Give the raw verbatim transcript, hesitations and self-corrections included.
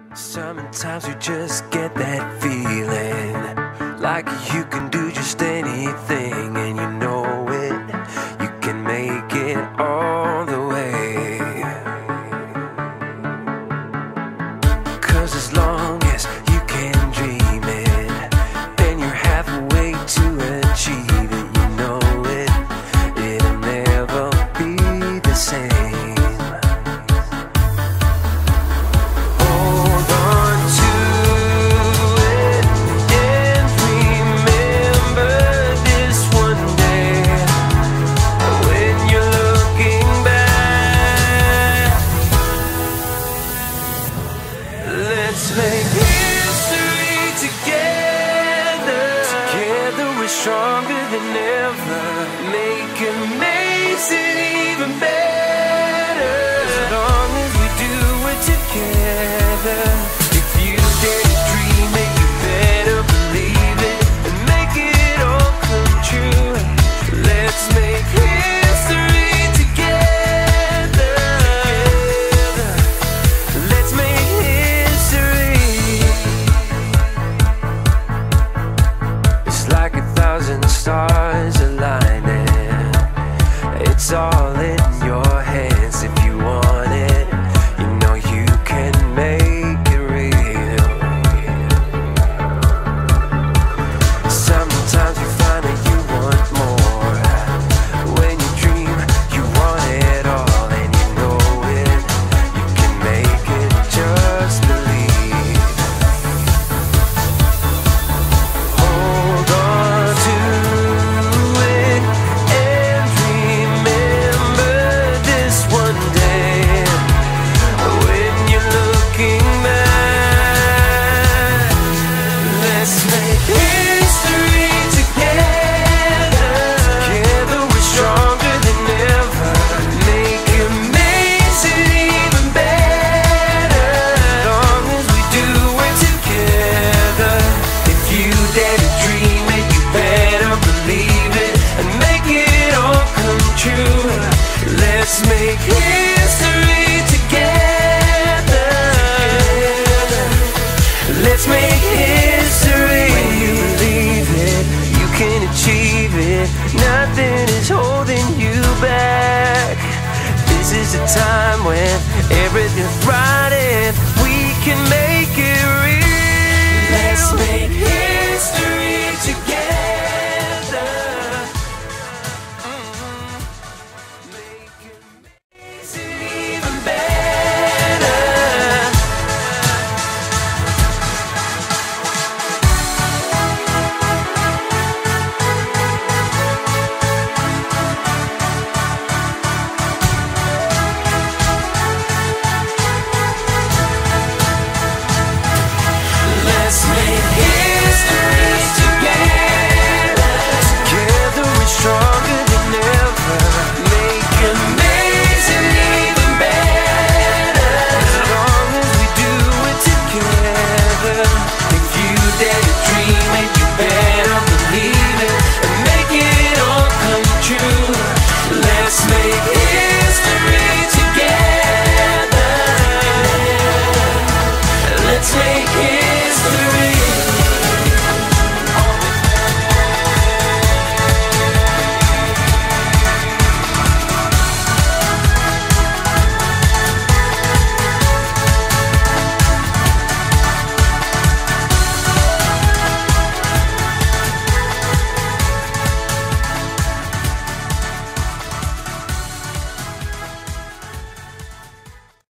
Sometimes you just get that feeling like you can do just anything, and you know it, you can make it all the way. 'Cause as long as you can dream it, then you're halfway to achieve it. You know it, it'll never be the same. Let's make history together. Together we're stronger than ever. Make amazing even better. As long as we do it together.